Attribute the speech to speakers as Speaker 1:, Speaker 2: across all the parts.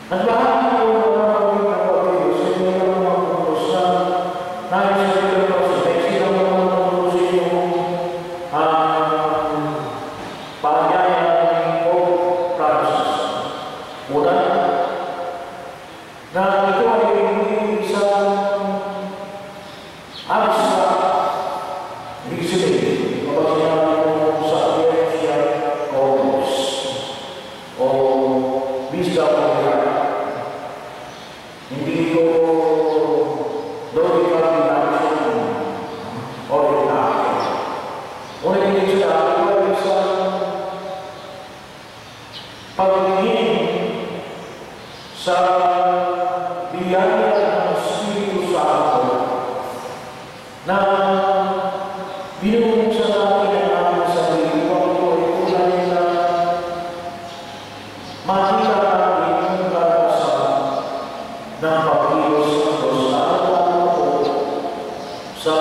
Speaker 1: At bahagi ko mga kapatid, sa inyo ng mga pagpapos na nais sa pagpapos, ay silang mga pagpapos yung paanyaya o promises. Una, na ito ay isang abstract reasoning kapag sinabi mo sa Persian Codes o Wisdom of the Heart. Hindi ito logical deduction o deduction. Ngunit hindi sila ito ay isang pagtingin sa biyaya ng Espiritu Santo na binubuksan natin ang aming sarili upang ito ay kulay na makita natin ang karanasan ng pag-iwas ng Diyos na araw po sa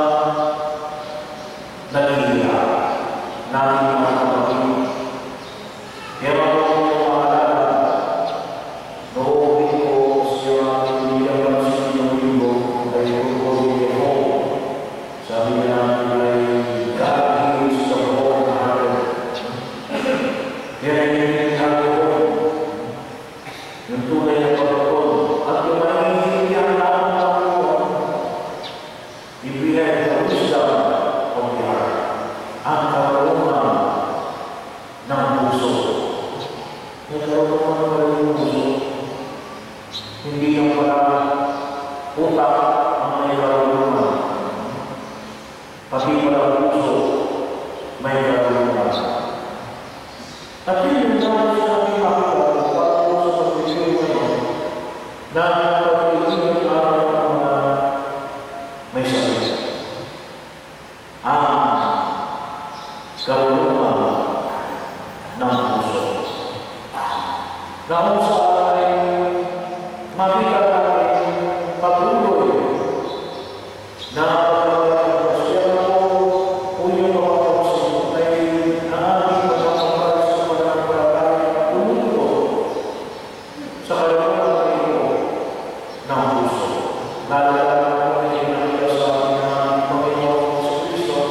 Speaker 1: naghihiya natin mga kapatid. Pero kung maalala, noong ko siya bilang pansin ng linggo ay pagpapalagay ko. Sabi niya ay God heals the wholehearted. Kaya yung sabi ko, yung tunay na pagpapalagay at yung manahihilihan natin ng Panginoon, ibigay sa wisdom of the heart ang karunungan ng puso. Yung karunungan ng puso, hindi yung pala utak ang may karunungan. Pati pala puso may karunungan. At yun yung sabi sa ating makita para sa pag-isip ngayon na pag-isip ng araw na may sakit. Ang karunungan ng puso. Na kung saan ay makita natin patuloy na pagkakasya mo o yung mga pagkasin ay naating pagkakasya sa pagkakasya na tumulo sa karunungan ng puso. Lalo na ay nakita sa atin ng Panginoon sa Kristo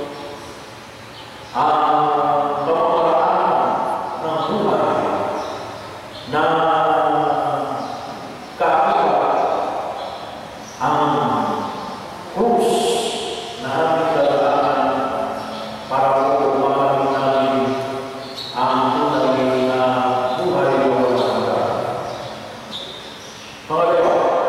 Speaker 1: ang pamamaraan ng buhay na kakita ang krus na ating dadaanan para po makamit natin ang tunay na buhay ng walang hanggan. Pangalawa,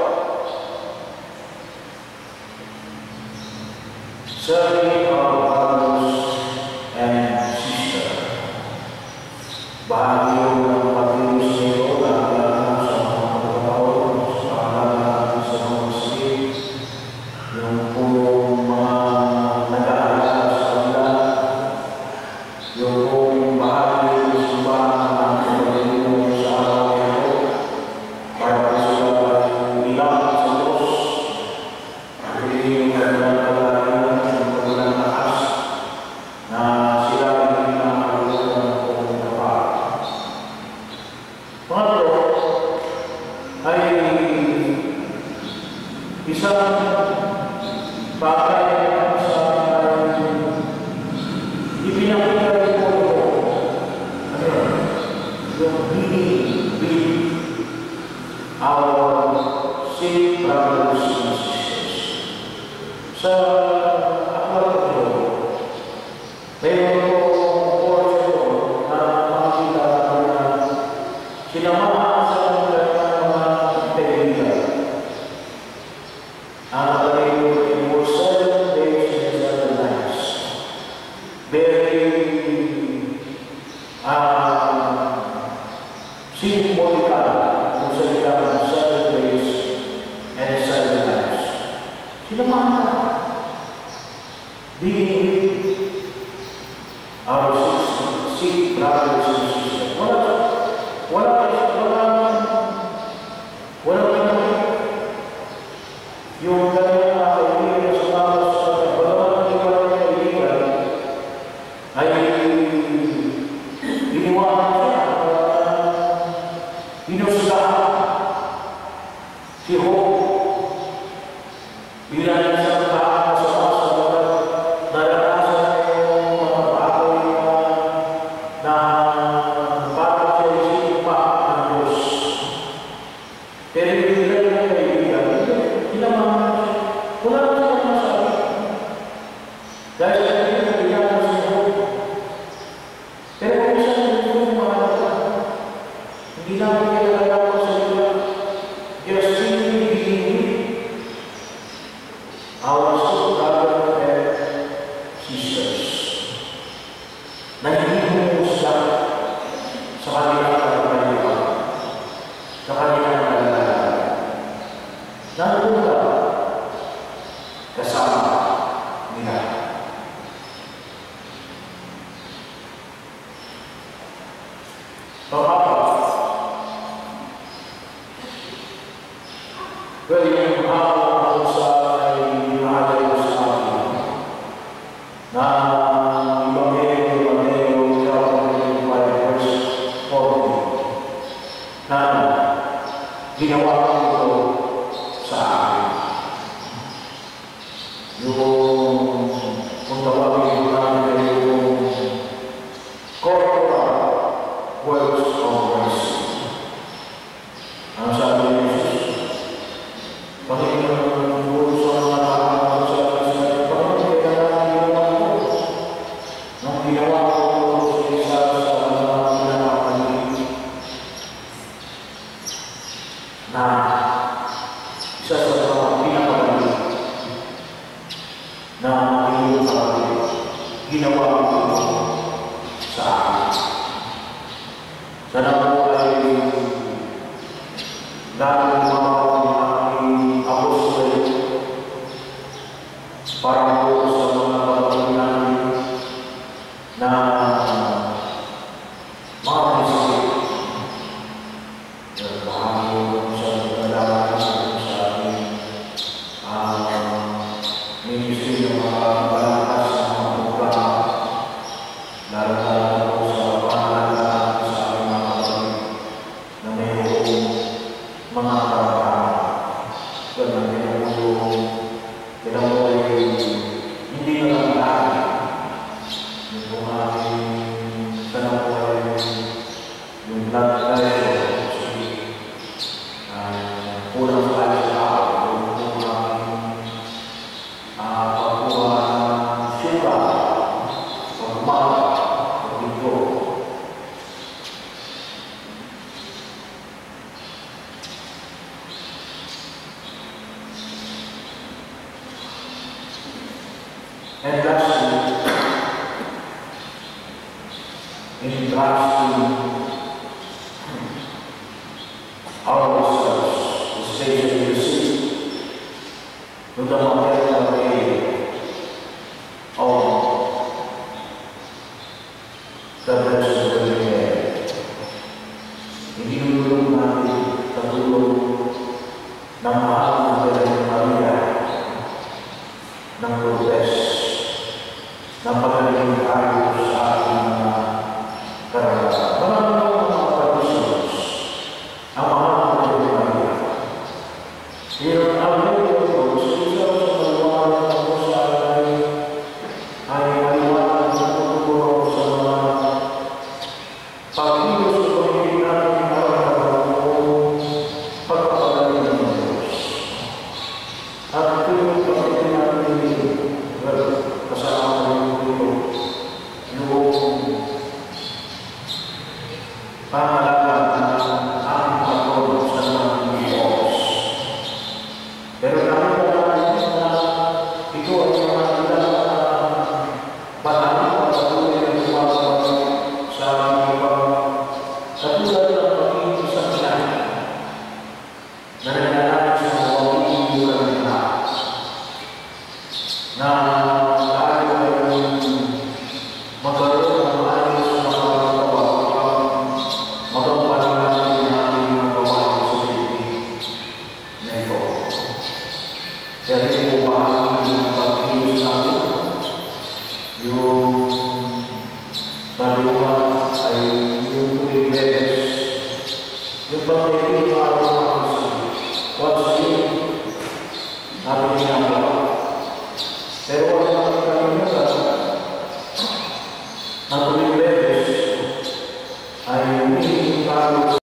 Speaker 1: serving our brothers and sisters. Bahagi ng pag-iwas nito na kailangan sa mga pagkakataon, sa pangalaman sa mga masjid, yung pong mga nag-aalala sa kanila, yung pong bahagi ng simbahan ng pagkakataon sa araw nito, para sila bilang sa Diyos, hindi yung kanilang kalagayan, yung kanilang lakas, na sila ay nakakalimutan kung kapag. Pangatlo ay isang bagay na sa ipinakita rin po yung being our safe brothers and sisters. Sa aklat ko, mayroon po portion na makikita na sinamahan sa mga kaibigan. Ang nakalagay ko ay for 7 days and 7 nights. Very symbolical kung salita ng 7 days and 7 nights. Sinamahan ka. Being with our sick brothers and sisters. Wala yung kanyang kaibigan sa mga sa kaibigan ay iniwanan siya. Hinusgahan si Job bilang isang tao sa naranasan yung mga bagay na bakit siya isipa ng Diyos. Pero hindi lang yung kaibigan, hinamahan siya. Wala na siya masabi. Dahil sa kaibigan si Job. Pero kung saan yung mga hindi namin kailangan ko sa iyo. Just simply believe our brother and sisters na hindi humusga sa kanilang pagpapaliwan, sa kanilang kalagayan. Nandun ka kasama nila. Well, yung hapon ako sa inahalay ko sa akin na Ibanghelyo, chapter 25, verse 40 na ginawa ko ito sa akin. Yung kung tawagin ko namin yung corporal works of mercy. Ang sabi ni Jesus, Panginoon, sa mga tao sa Panginoon, kailangan ginawa ko. Nung ginawa ko sa isa sa mga pinakapaligid na isa sa mga pinakapaligid na ginawa ko sa akin. Sana po ay dahil para po sa mga kapatid namin na mga prinsip. Bahagi sa pagdalaman sa ating ministry ng mga balakas ng mga programa, lalo na po sa pangalagaan sa ating mga kapatid na mayroong mga programa. Ganun din po kailangan mo ay hindi na lang lahat. Yung bumahin, sana po ay yung blood pressure, kulang sa kanya sa ako, yung bumahin, pagkuha ng suka, pagmaka, pagdito. And lastly, in trusting ourselves, especially the sick, to the maternal care of the Blessed Virgin Mary. Inilulog natin sa tulong ng mahal na Virgin Maria ng Lourdes na pagaling tayo sa ating mga karanasan. Maraming mga traditions ang mga Maria. Pero ang Maria ko, sa isa sa maliwanag ako sa akin ay maliwanag na tuturo sa mga pag-ilos sa pagiging natin ang pagpapagaling ng Diyos. ito ang what's in natin ginagawa. Pero wala naman kami na tuwing Beses ay humihingi tayo